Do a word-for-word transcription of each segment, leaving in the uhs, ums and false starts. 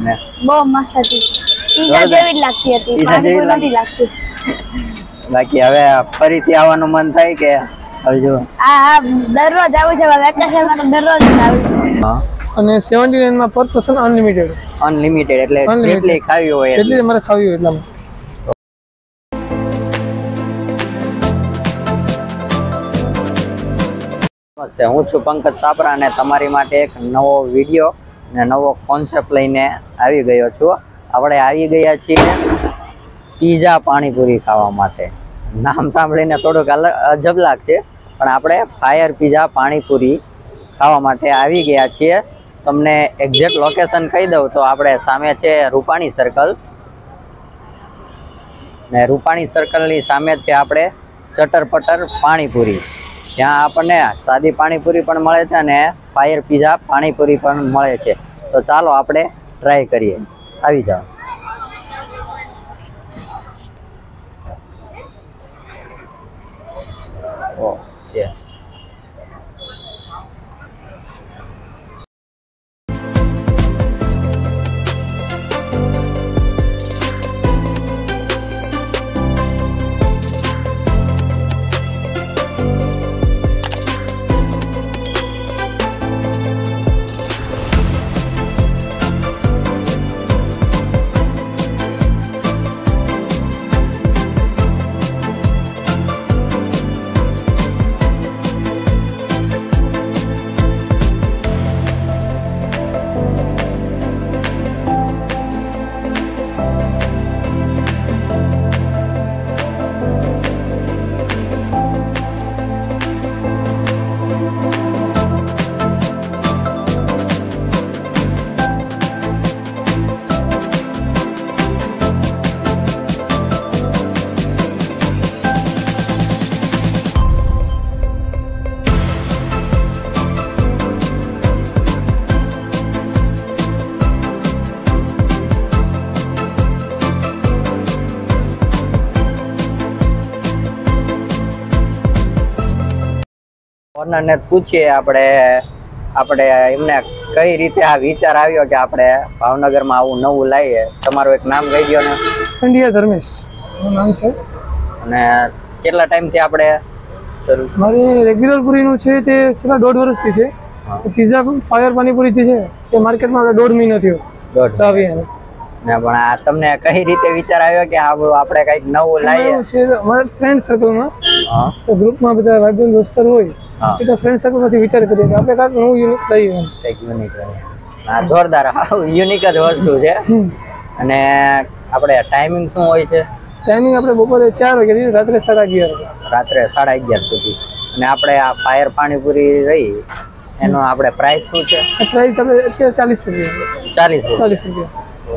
ને બહુ મસ્ત હતી. પીઝા જેવી જ લાગતી હતી, પાણીપુરી નથી લાગતી. બાકી હવે ફરીથી આવવાનું મન થાય કે હજુ? હા હા, દરરોજ આવું છે. વેકેશનમાં તો દરરોજ આવું છે. હા. અને સેવન્ટી નાઇન માં પર પર્સન અનલિમિટેડ. અનલિમિટેડ એટલે જેટલી ખાવી હોય એટલી તમારે ખાવી હોય એટલામાં. નમસ્તે, હું છું પંકજ છાપરા અને તમારી માટે એક નવો વિડીયો ને નવો કોન્સેપ્ટ લઈને આવી ગયો છું. આપણે આવી ગયા છીએ પીઝા પાણીપુરી ખાવા માટે. નામ સાંભળીને થોડુંક અલગ અજબ લાગશે, પણ આપણે ફાયર પીઝા પાણીપુરી ખાવા માટે આવી ગયા છીએ. તમને એક્ઝેક્ટ લોકેશન કહી દઉં તો આપણે સામે છે રૂપાણી સર્કલ, ને રૂપાણી સર્કલની સામે છે આપણે ચટર પટર પાણીપુરી, જ્યાં આપણને સાદી પાણીપુરી પણ મળે છે અને ફાયર પીઝા પાણીપુરી પણ મળે છે. તો ચાલો આપણે ટ્રાય કરીએ. આવી જાઓ. ઓકે. ઓનરને પૂછીએ આપણે આપણે એમને કઈ રીતે આ વિચાર આવ્યો કે આપણે ભાવનગરમાં આવું નવું લાવીએ. તમારું એક નામ કહી દો ને. ઇન્ડિયા ધર્મેશ નામ છે. અને કેટલા ટાઈમથી આપણે મારી રેગ્યુલર પૂરીનું છે તે છેલ્લા દોઢ વર્ષથી છે. પીઝા ફાયર પાણીપુરી જે છે તે માર્કેટમાં દોઢ મહિનો થયો. દોઢ આવ્યા ને પણ આ તમને કઈ રીતે વિચાર આવ્યો કે આપણે કંઈક નવું લાવીએ? છે અમારા ફ્રેન્ડ સર્કલમાં, તો ગ્રુપમાં બધા ભાઈબંધ દોસ્તર હોય એટલે ફ્રેન્ડ સર્કલમાંથી વિચાર કરીએ કે આપણે કાંઈક નવું યુનિક લઈએ. કંઈક યુનિક હા, જોરદાર યુનિક જ વસ્તુ છે. અને આપણે ટાઈમિંગ શું હોય છે? ટાઈમિંગ આપણે બપોરે ચાર વાગ્યાથી રાત્રે સાડા અગિયાર રાત્રે સાડા અગિયાર સુધી. અને આપણે આ ફાયર પાણીપુરી રહી એનો આપણે પ્રાઇસ શું છે? પ્રાઇસ આપણે અત્યારે ચાલીસ રૂપિયા. ચાલીસ ચાલીસ રૂપિયા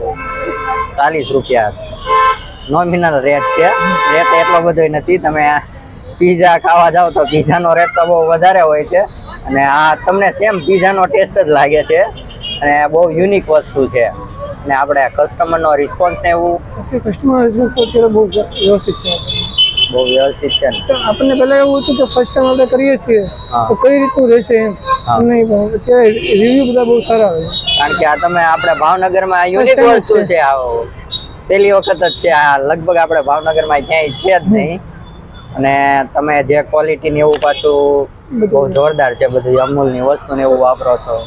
ચાલીસ રૂપિયા નોમિનલ રેટ છે. રેટ એટલો બધો નથી. તમે પીઝા ખાવા જાવ તો પીઝાનો રેટ તો બહુ વધારે હોય છે, અને આ તમને સેમ પીઝાનો ટેસ્ટ જ લાગે છે. અને બહુ યુનિક વસ્તુ છે. અને આપણે કસ્ટમરનો રિસ્પોન્સ ને એવું કસ્ટમર રિસ્પોન્સ બહુ વ્યવસ્થિત છે. બહુ વ્યવસ્થિત છે ને. આપણને પહેલા એવું હતું કે ફર્સ્ટ ટાઈમ આપણે કરીએ છીએ તો કઈ રીતનું રહેશે એમ નહીં, પણ અત્યારે રિવ્યુ બધા બહુ સારા આવે. કારણ કે આ તમે આપણે ભાવનગરમાં યુનિક વસ્તુ છે. આવો પહેલી વખત જ છે આ. લગભગ આપણે ભાવનગરમાં ક્યાંય છે જ નહીં. અને તમે જે ક્વોલિટી ને એવું પાછું બહુ જોરદાર છે. બધું અમૂલની વસ્તુ ને એવું વાપરો છો.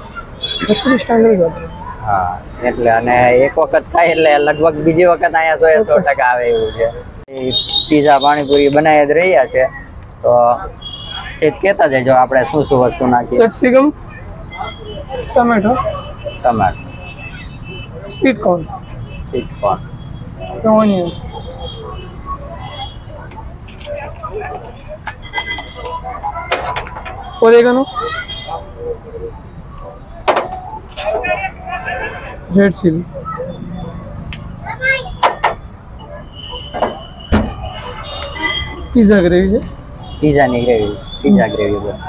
સ્ટાન્ડર્ડ. હા, એટલે અને એક વખત ખાય એટલે લગભગ બીજી વખત અહીંયા સો સો ટકા આવે એવું છે. પીઝા પાણીપુરી બનાવી જ રહ્યા છે, તો એ જ કહેતા જજો આપણે શું શું વસ્તુ નાખીએ. કેપ્સિકમ, ટમેટો, ટમાટર, sweet corn, sweet corn, onion, oregano, red chilli, pizza gravy છે. પીઝાની ગ્રેવી, પીઝા ગ્રેવી બસ.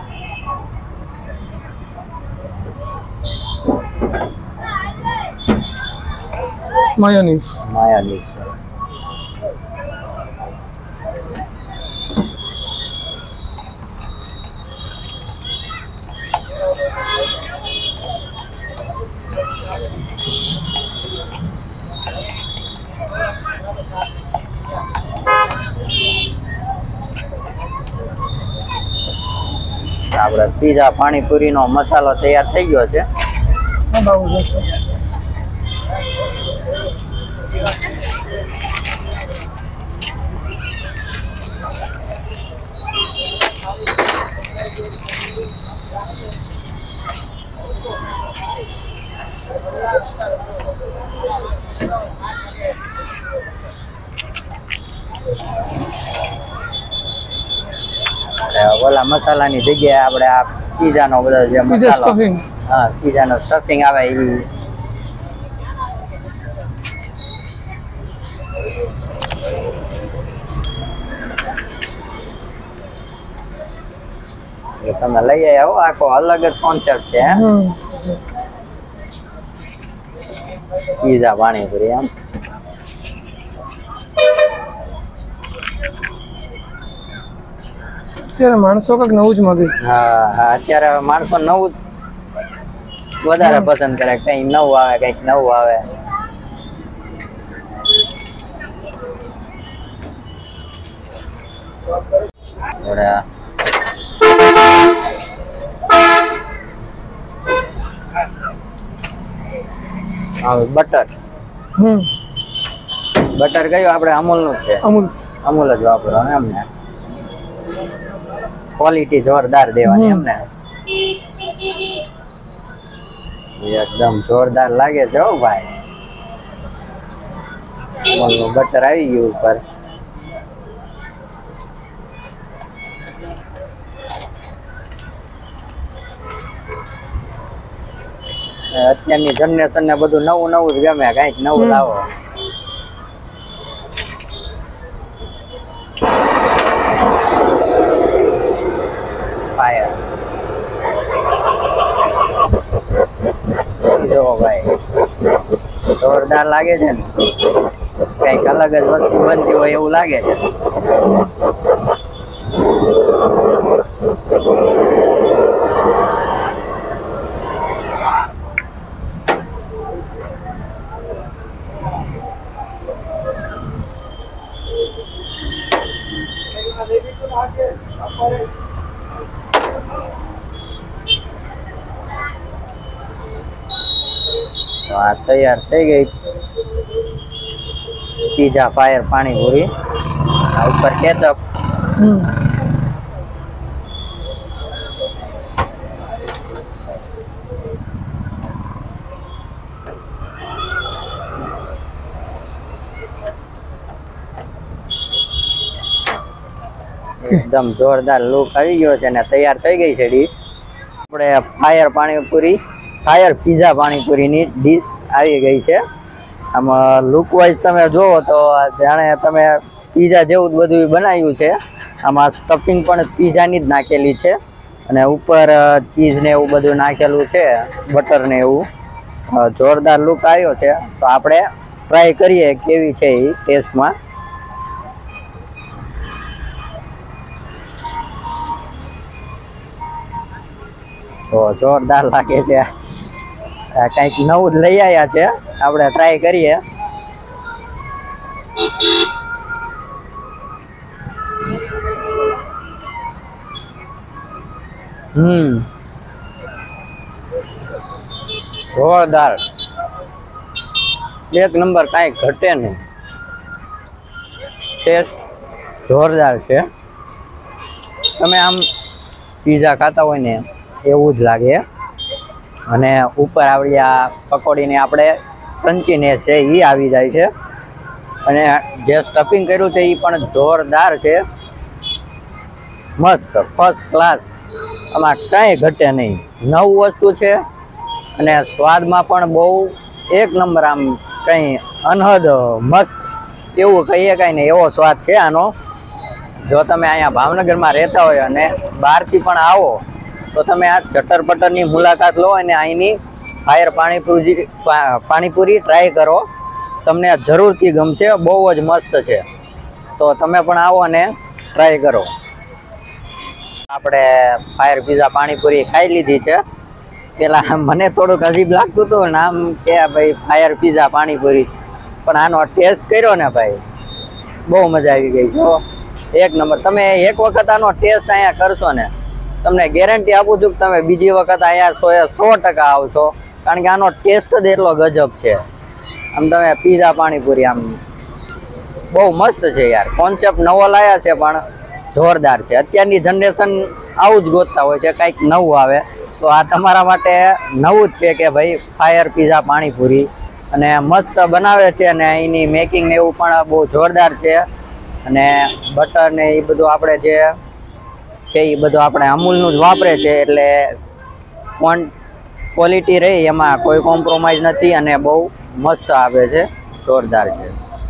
માયોનીઝ, માયોનીઝ, આપણે પીઝા પાણીપુરી નો મસાલો તૈયાર થઈ ગયો છે. બહુ જશે ઓલા મસાલાની જગ્યાએ આપણે આ પીઝા નો બધો જે પીઝા મસાલો સ્ટફિંગ હા પીઝા નો સ્ટફિંગ આવે એ એ તમે લઈ આવો. આખો અલગ જ કોન્સેપ્ટ છે પીઝા પાણીપુરી એમ. અત્યારે માણસો કંઈક નવું જ માંગે. હા હા અત્યારે માણસો નવું વધારે પસંદ કરે. કઈ નવું આવે કઈક નવું આવે. બટર હમ બટર કયું આપણે અમૂલ નું છે. અમૂલ અમૂલ જ વાપરવાનું એમ ને. ક્વોલિટી જોરદાર દેવાની એમ ને. એકદમ જોરદાર લાગે છે હો ભાઈ. અમૂલ નું બટર આવી ગયું ઉપર. અત્યારની જનરેશન ને બધું નવું નવું જ ગમે. કઈક નવું લાવો. ફાયર જો ભાઈ જોરદાર લાગે છે ને. કઈક અલગ જ વસ્તુ બનતી હોય એવું લાગે છે. આ તૈયાર થઈ ગઈ પીઝા ફાયર પાણીપુરી. આ ઉપર કેચઅપ. એકદમ જોરદાર લુક આવી ગયો છે ને તૈયાર થઈ ગઈ છે ડીશ. આપણે ફાયર પાણીપુરી ફાયર પીઝા પાણીપુરીની ડીશ આવી ગઈ છે. આમાં લુક વાઇઝ તમે જોવો તો જાણે તમે પીઝા જેવું જ બધું બનાવ્યું છે. આમાં સ્ટફિંગ પણ પીઝાની જ નાખેલી છે અને ઉપર ચીઝ ને એવું બધું નાખેલું છે. બટર ને એવું જોરદાર લુક આવ્યો છે. તો આપણે ટ્રાય કરીએ કેવી છે એ ટેસ્ટમાં. તો જોરદાર લાગે છે. કઈક નવું જ લઈ આવ્યા છે. આપણે ટ્રાય કરીએ. હમ જોરદાર એક નંબર. કાંઈ ઘટે નહીં. ટેસ્ટ જોરદાર છે. તમે આમ પીઝા ખાતા હોય ને એવું જ લાગે. અને ઉપર આવડી આ પકોડીને આપણે ક્રન્ચીનેસ છે એ આવી જાય છે. અને જે સ્ટફિંગ કર્યું છે એ પણ જોરદાર છે. મસ્ત ફર્સ્ટ ક્લાસ. આમાં કાંઈ ઘટે નહીં. નવું વસ્તુ છે અને સ્વાદમાં પણ બહુ એક નંબર. આમ કંઈ અનહદ મસ્ત એવું કહીએ કાંઈ નહીં એવો સ્વાદ છે આનો. જો તમે અહીંયા ભાવનગરમાં રહેતા હોય અને બહારથી પણ આવો તો તમે આ ચટર પટરની મુલાકાત લો અને અહીંની ફાયર પાણીપુરી પાણીપુરી ટ્રાય કરો. તમને જરૂરથી ગમશે. બહુ જ મસ્ત છે. તો તમે પણ આવો અને ટ્રાય કરો. આપણે ફાયર પીઝા પાણીપુરી ખાઈ લીધી છે. પેલા મને થોડુંક અજીબ લાગતું હતું નામ કે ભાઈ ફાયર પીઝા પાણીપુરી, પણ આનો ટેસ્ટ કર્યો ને ભાઈ બહુ મજા આવી ગઈ. જો એક નંબર. તમે એક વખત આનો ટેસ્ટ અહીંયા કરશો ને તમને ગેરંટી આપું છું કે તમે બીજી વખત અહીંયા સો એ સો ટકા આવશો, કારણ કે આનો ટેસ્ટ જ એટલો ગજબ છે. આમ તમે પીઝા પાણીપુરી આમ બહુ મસ્ત છે યાર. કોન્સેપ્ટ નવો લાયા છે પણ જોરદાર છે. અત્યારની જનરેશન આવું જ ગોતતા હોય છે, કંઈક નવું આવે. તો આ તમારા માટે નવું જ છે કે ભાઈ ફાયર પીઝા પાણીપુરી, અને મસ્ત બનાવે છે, અને એની મેકિંગ ને એવું પણ બહુ જોરદાર છે. અને બટર ને એ બધું આપણે જે છે એ બધું આપણે અમૂલનું જ વાપરે છે, એટલે ક્વોલિટી રહી એમાં કોઈ કોમ્પ્રોમાઇઝ નથી, અને બહુ મસ્ત આવે છે, જોરદાર છે.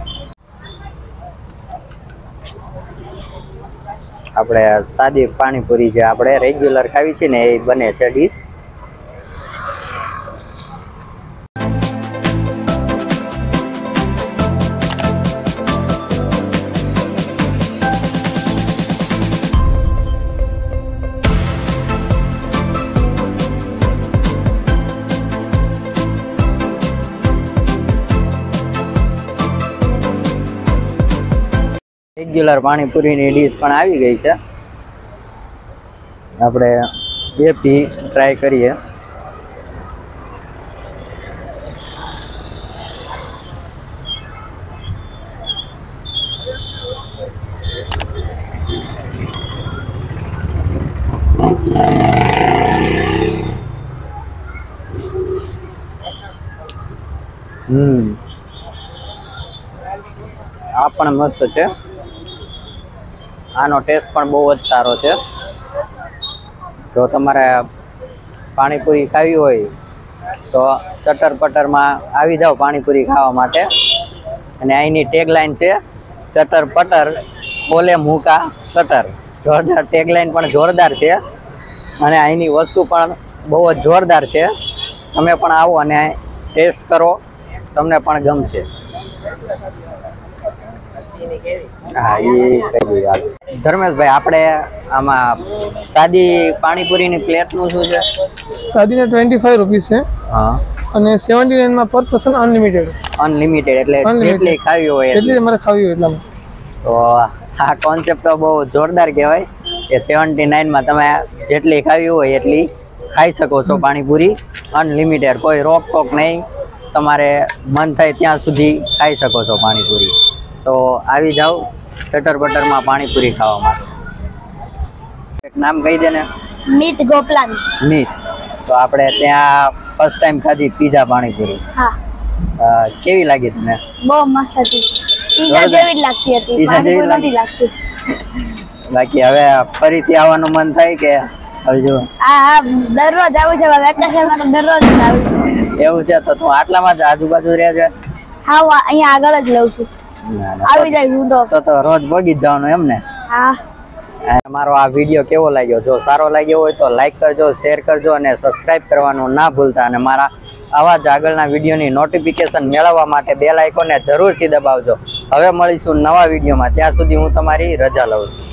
આપણે સાદી પાણીપુરી જે આપણે રેગ્યુલર ખાવી છે ને એ બને છે ડીશ. રેગ્યુલર પાણીપુરીની ડીશ પણ આવી ગઈ છે. આપણે એ પી ટ્રાય કરીએ. હમ આ પણ મસ્ત છે. આનો ટેસ્ટ પણ બહુ જ સારો છે. જો તમારે પાણીપુરી ખાવી હોય તો ચટર પટરમાં આવી જાઓ પાણીપુરી ખાવા માટે. અને અહીંની ટેગલાઈન છે ચટર પટર ખોલે મૂકા ચટર. જોરદાર ટેગલાઈન પણ જોરદાર છે, અને અહીંની વસ્તુ પણ બહુ જ જોરદાર છે. તમે પણ આવો અને ટેસ્ટ કરો, તમને પણ ગમશે. હા એ કઈ વાત. ધર્મેશભાઈ, આપણે આમાં સાદી પાણીપુરીની પ્લેટનું શું છે? સાદીને ટ્વેન્ટી ફાઈવ રૂપીસ છે. હા. અને સેવન્ટી નાઇનમાં પર પર્સન અનલિમિટેડ. અનલિમિટેડ એટલે જેટલી ખાવી હોય જેટલી તમારે ખાવી હોય એટલામાં. તો આ કોન્સેપ્ટ તો બહુ જોરદાર કહેવાય કે સેવન્ટી નાઇનમાં તમે જેટલી ખાવી હોય એટલી ખાઈ શકો છો પાણીપુરી. અનલિમિટેડ, કોઈ રોક ટોક નહીં, તમારે મન થાય ત્યાં સુધી ખાઈ શકો છો પાણીપુરી. તો આવી જાઓ ચટર બટરમાં પાણીપુરી ખાવા માટે. એક નામ કહી દે ને. મીત ગોપલાન. મીત. તો આપણે ત્યાં ફર્સ્ટ ટાઈમ ખાધી પીઝા પાણીપુરી. હા. કેવી લાગી તમને? બહુ મસ્ત હતી. પીઝા જેવી જ લાગતી હતી, પાણીપુરી નથી લાગતી. બાકી હવે ફરીથી આવવાનું મન થાય કે હજુ? હા હા, દરરોજ આવું છે. વેકેશનમાં તો દરરોજ જ આવું. એવું છે તો તું આટલામાં જ આજુબાજુ રહે છે? હા, હું અહીંયા આગળ જ લઉં છું. આવી જાય હું તો તો રોજ ભોગી જ જવાનું એમ ને? હા. મારો આ વિડીયો કેવો લાગ્યો? જો સારો લાગ્યો હોય તો લાઈક કરજો, શેર કરજો, અને સબસ્ક્રાઇબ કરવાનું ના ભૂલતા. અને મારા આવા જ આગળના વિડીયોની નોટિફિકેશન મેળવવા માટે બેલ આઇકોનને જરૂરથી દબાવજો. હવે મળીશું નવા વિડીયોમાં. ત્યાં સુધી હું તમારી રજા લઉં છું.